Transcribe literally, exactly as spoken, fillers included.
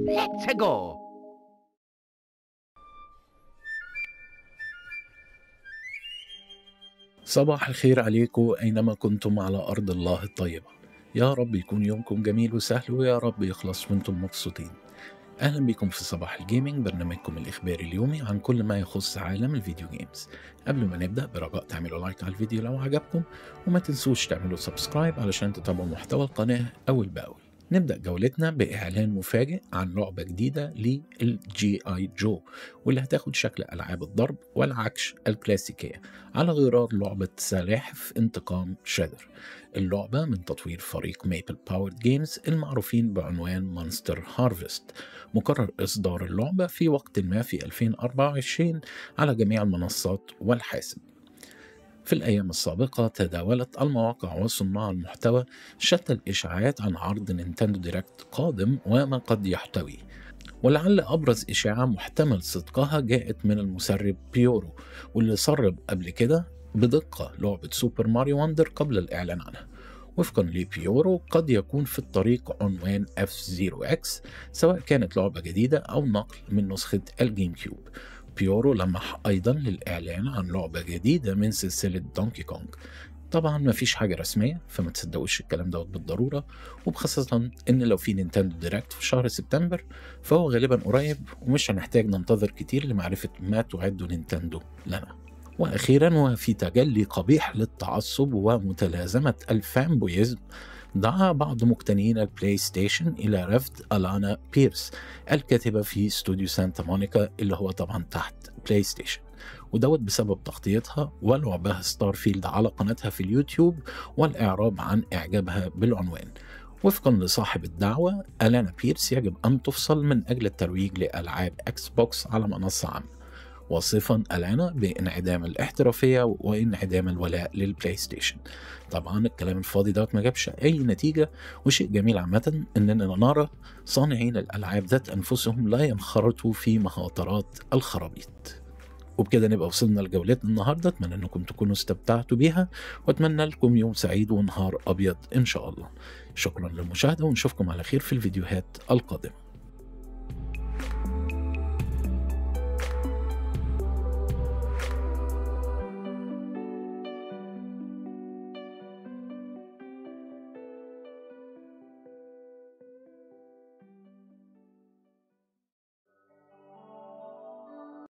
Let's go! صباح الخير عليكم أينما كنتم على أرض الله الطيبة. يا رب يكون يومكم جميل وسهل، ويا رب يخلص وانتم مبسوطين. أهلا بكم في صباح الجيمنج، برنامجكم الإخباري اليومي عن كل ما يخص عالم الفيديو جيمز. قبل ما نبدأ برجاء تعملوا لايك على الفيديو لو عجبكم، وما تنسوش تعملوا سبسكرايب علشان تتابعوا محتوى القناة أول بأول. نبدأ جولتنا بإعلان مفاجئ عن لعبة جديدة للجي آي جو، واللي هتاخد شكل ألعاب الضرب والعكش الكلاسيكية على غرار لعبة سلاحف انتقام شادر. اللعبة من تطوير فريق ميبل باورد جيمز المعروفين بعنوان مونستر هارفست. مقرر إصدار اللعبة في وقت ما في ألفين وأربعة وعشرين على جميع المنصات والحاسب. في الأيام السابقة تداولت المواقع وصناع المحتوى شتى الإشاعات عن عرض نينتندو دايركت قادم وما قد يحتويه، ولعل أبرز إشاعة محتمل صدقها جاءت من المسرب بيورو، واللي سرب قبل كده بدقة لعبة سوبر ماريو وندر قبل الإعلان عنها. وفقا لبيورو قد يكون في الطريق عنوان إف زيرو إكس، سواء كانت لعبة جديدة أو نقل من نسخة الجيم كيوب. بيورو لمح أيضا للإعلان عن لعبة جديدة من سلسلة دونكي كونج. طبعا مفيش حاجة رسمية، فما تصدقوش الكلام دوت بالضرورة، وبخاصة إن لو في نينتندو دايركت في شهر سبتمبر فهو غالبا قريب، ومش هنحتاج ننتظر كتير لمعرفة ما تعد نينتندو لنا. وأخيرا، وفي تجلي قبيح للتعصب ومتلازمة الفانبويزم، دعا بعض مقتنيين البلاي ستيشن إلى رفض ألانا بيرس الكاتبة في استوديو سانتا مونيكا، اللي هو طبعا تحت بلاي ستيشن، ودوت بسبب تغطيتها ولعبها ستارفيلد على قناتها في اليوتيوب والإعراب عن إعجابها بالعنوان. وفقا لصاحب الدعوة، ألانا بيرس يجب أن تفصل من أجل الترويج لألعاب أكس بوكس على منصة عامة، واصفا ألانا بانعدام الاحترافية وانعدام الولاء للبلاي ستيشن. طبعا الكلام الفاضي دوت ما جابش أي نتيجة، وشيء جميل عامة إننا نرى صانعين الألعاب ذات أنفسهم لا ينخرطوا في مخاطرات الخرابيط. وبكده نبقى وصلنا لجولتنا النهاردة. أتمنى أنكم تكونوا استمتعتوا بيها، وأتمنى لكم يوم سعيد ونهار أبيض إن شاء الله. شكرا للمشاهدة، ونشوفكم على خير في الفيديوهات القادمة.